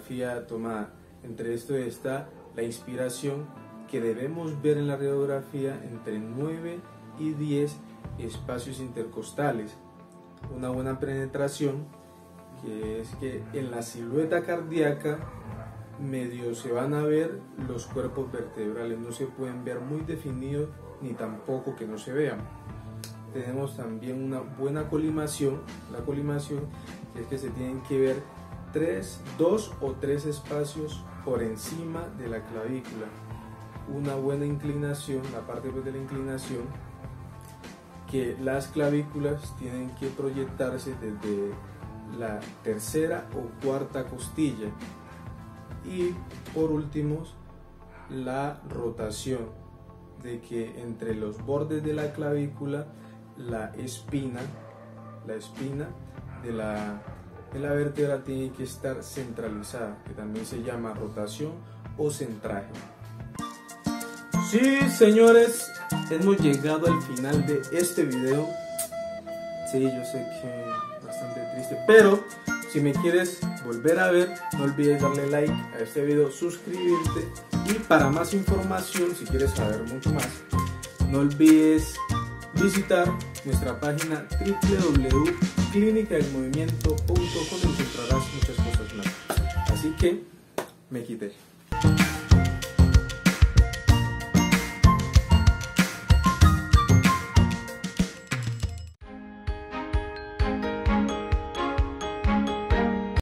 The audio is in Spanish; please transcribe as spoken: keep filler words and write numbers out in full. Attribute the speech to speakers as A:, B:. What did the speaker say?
A: radiografía tomada. Entre esto está la inspiración, que debemos ver en la radiografía entre nueve y diez espacios intercostales. Una buena penetración, que es que en la silueta cardíaca medio se van a ver los cuerpos vertebrales, no se pueden ver muy definidos ni tampoco que no se vean. Tenemos también una buena colimación, la colimación que es que se tienen que ver tres, dos o tres espacios por encima de la clavícula. Una buena inclinación, la parte de la inclinación, que las clavículas tienen que proyectarse desde la tercera o cuarta costilla. Y por último, la rotación, de que entre los bordes de la clavícula la espina, la espina de la, de la vértebra tiene que estar centralizada, que también se llama rotación o centraje. Sí, señores, hemos llegado al final de este video. Sí, yo sé que es bastante triste, pero si me quieres volver a ver, no olvides darle like a este video, suscribirte, y para más información, si quieres saber mucho más, no olvides visitar nuestra página w w w punto clínica del movimiento punto com, encontrarás muchas cosas más. Así que me quité.